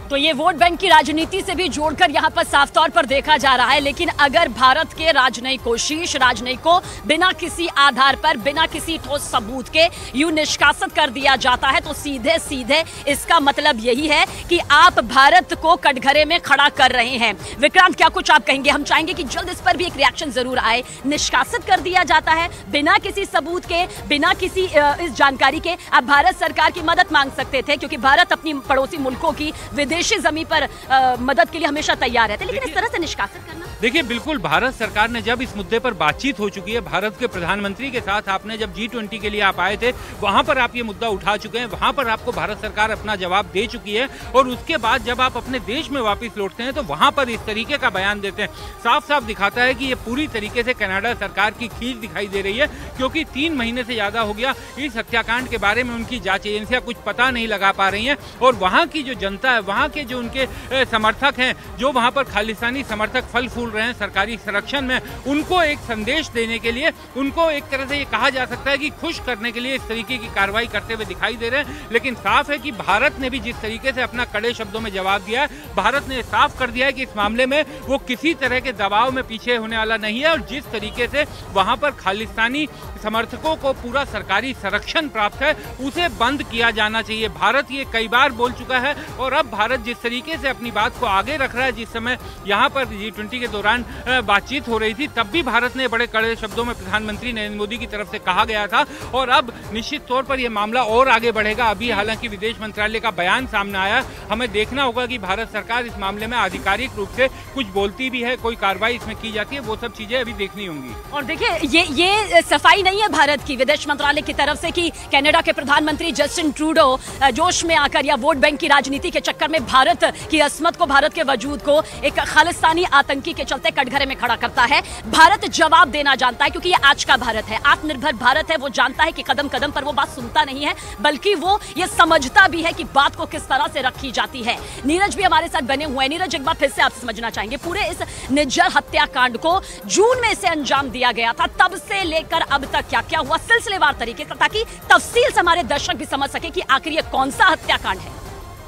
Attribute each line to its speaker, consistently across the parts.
Speaker 1: तो ये vote bank की राजनीति से भी जोड़कर यहाँ पर साफ तौर पर देखा जा रहा है। लेकिन अगर भारत के राजनयिकों, शीर्ष राजनयिकों बिना किसी आधार पर, बिना किसी ठोस सबूत के यूं निष्कासित कर दिया जाता है, तो सीधे सीधे इसका मतलब यही है कि आप भारत को कटघरे में खड़ा कर रहे हैं। विक्रांत, क्या कुछ आप कहेंगे? हम चाहेंगे कि जल्द इस पर भी एक रिएक्शन जरूर आए। निष्कासित कर दिया जाता है बिना किसी सबूत के, बिना किसी इस जानकारी के। आप भारत सरकार की मदद मांग सकते थे, क्योंकि भारत अपनी पड़ोसी मुल्कों की विदेशी जमीन पर मदद के लिए हमेशा तैयार रहते, लेकिन इस तरह से निष्कासित करना।
Speaker 2: देखिए, बिल्कुल भारत सरकार ने जब इस मुद्दे पर बातचीत हो चुकी है, भारत के प्रधानमंत्री के साथ आपने जब G20 के लिए आप आए थे, वहां पर आप ये मुद्दा उठा चुके हैं, वहां पर आपको भारत सरकार अपना जवाब दे चुकी है। और उसके बाद जब आप अपने देश में वापस लौटते हैं तो वहां पर इस तरीके का बयान देते हैं, साफ साफ दिखाता है कि ये पूरी तरीके से कनाडा सरकार की खींच दिखाई दे रही है। क्योंकि 3 महीने से ज्यादा हो गया इस हत्याकांड के बारे में उनकी जांच एजेंसियां कुछ पता नहीं लगा पा रही हैं। और वहां की जो जनता है, वहां के जो उनके समर्थक हैं, जो वहां पर खालिस्तानी समर्थक फल फूल रहे हैं सरकारी संरक्षण में, उनको एक संदेश देने के लिए, उनको एक तरह से ये कहा जा सकता है कि खुश करने के लिए इस तरीके की कार्रवाई करते हुए दिखाई दे रहे हैं। लेकिन साफ है कि भारत ने भी जिस तरीके से अपना कड़े शब्दों में जवाब दिया है, भारत ने साफ कर दिया है कि इस मामले में वो किसी तरह के दबाव में पीछे होने वाला नहीं है। और जिस तरीके से वहां पर खालिस्तानी समर्थकों को पूरा सरकारी संरक्षण प्राप्त है, उसे बंद किया जाना चाहिए। भारत ये कई बार बोल चुका है। और अब भारत जिस तरीके से अपनी बात को आगे रख रहा है, जिस समय यहाँ पर G20 के दौरान बातचीत हो रही थी, तब भी भारत ने बड़े कड़े शब्दों में प्रधानमंत्री नरेंद्र मोदी की तरफ से कहा गया था। और अब निश्चित तौर पर यह मामला और आगे बढ़ेगा। अभी हालांकि विदेश मंत्रालय का बयान सामने आया, हमें देखना होगा कि भारत सरकार इस मामले में आधिकारिक रूप से कुछ बोलती भी है, कोई कार्रवाई इसमें की जाती है, वो सब चीजें अभी देखनी होंगी।
Speaker 1: और देखिए, ये सफाई नहीं है भारत की विदेश मंत्रालय की तरफ से कि कनाडा के प्रधानमंत्री जस्टिन ट्रूडो जोश में आकर या वोट बैंक की राजनीति के चक्कर में भारत की अस्मत को, भारत के वजूद को एक खालिस्तानी आतंकी के चलते कटघरे में खड़ा करता है। भारत जवाब देना जानता है, क्योंकि ये आज का भारत है, आत्मनिर्भर भारत है। वो जानता है कि कदम कदम पर वो बात सुनता नहीं है, बल्कि वो ये समझता भी है कि बात को किस तरह से रखी जाती है। नीरज भी हमारे साथ बने हुए हैं। नीरज, एक बार फिर से आप समझना चाहेंगे, पूरे इस निज्जर हत्याकांड को जून में इसे अंजाम दिया गया था, तब से लेकर अब तक क्या क्या हुआ सिलसिलेवार तरीके से, ताकि तफसील से हमारे दर्शक भी समझ सके कि आखिर ये कौन सा हत्याकांड है।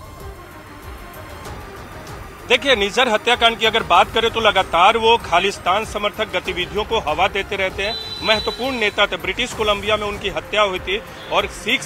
Speaker 3: देखिए, निज्जर हत्याकांड की अगर बात करें तो लगातार वो खालिस्तान समर्थक गतिविधियों को हवा देते रहते हैं। महत्वपूर्ण नेता थे, ब्रिटिश कोलंबिया में उनकी हत्या हुई थी और सिख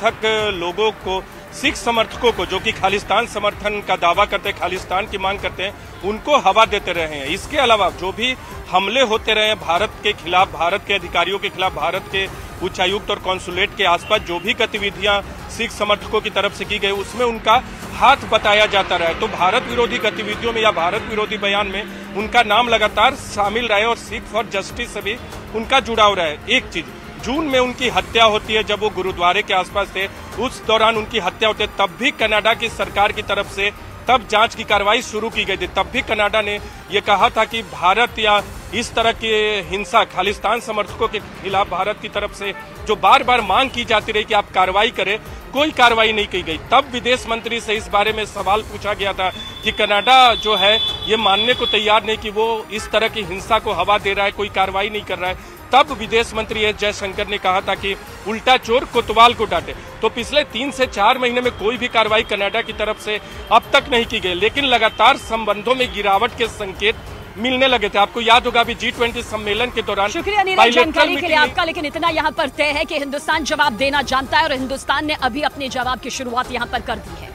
Speaker 3: समर्थकों को जो कि खालिस्तान समर्थन का दावा करते हैं, खालिस्तान की मांग करते हैं, उनको हवा देते रहे हैं। इसके अलावा जो भी हमले होते रहे हैं भारत के खिलाफ, भारत के अधिकारियों के खिलाफ, भारत के उच्चायुक्त और कॉन्सुलेट के आसपास जो भी गतिविधियां सिख समर्थकों की तरफ से की गई, उसमें उनका हाथ बताया जाता रहा है। तो भारत विरोधी गतिविधियों में या भारत विरोधी बयान में उनका नाम लगातार शामिल रहा है और सिख फॉर जस्टिस से भी उनका जुड़ाव रहा है। एक चीज, जून में उनकी हत्या होती है, जब वो गुरुद्वारे के आसपास थे, उस दौरान उनकी हत्या होती है। तब भी कनाडा की सरकार की तरफ से तब जांच की कार्रवाई शुरू की गई थी। तब भी कनाडा ने यह कहा था कि भारत या इस तरह की हिंसा, खालिस्तान समर्थकों के खिलाफ भारत की तरफ से जो बार बार मांग की जाती रही कि आप कार्रवाई करें, कोई कार्रवाई नहीं की गई। तब विदेश मंत्री से इस बारे में सवाल पूछा गया था कि कनाडा जो है ये मानने को तैयार नहीं कि वो इस तरह की हिंसा को हवा दे रहा है, कोई कार्रवाई नहीं कर रहा है। तब विदेश मंत्री एस जयशंकर ने कहा था कि उल्टा चोर कोतवाल को डांटे। तो पिछले 3 से 4 महीने में कोई भी कार्रवाई कनाडा की तरफ से अब तक नहीं की गई, लेकिन लगातार संबंधों में गिरावट के संकेत मिलने लगे थे। आपको याद होगा अभी G20 सम्मेलन के दौरान।
Speaker 1: शुक्रिया नीरज जानकारी के लिए आपका। लेकिन इतना यहाँ पर तय है कि हिंदुस्तान जवाब देना जानता है और हिंदुस्तान ने अभी अपने जवाब की शुरुआत यहाँ पर कर दी है।